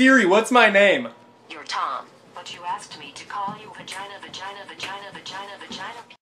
Siri, what's my name? You're Tom, but you asked me to call you vagina, vagina, vagina, vagina, vagina.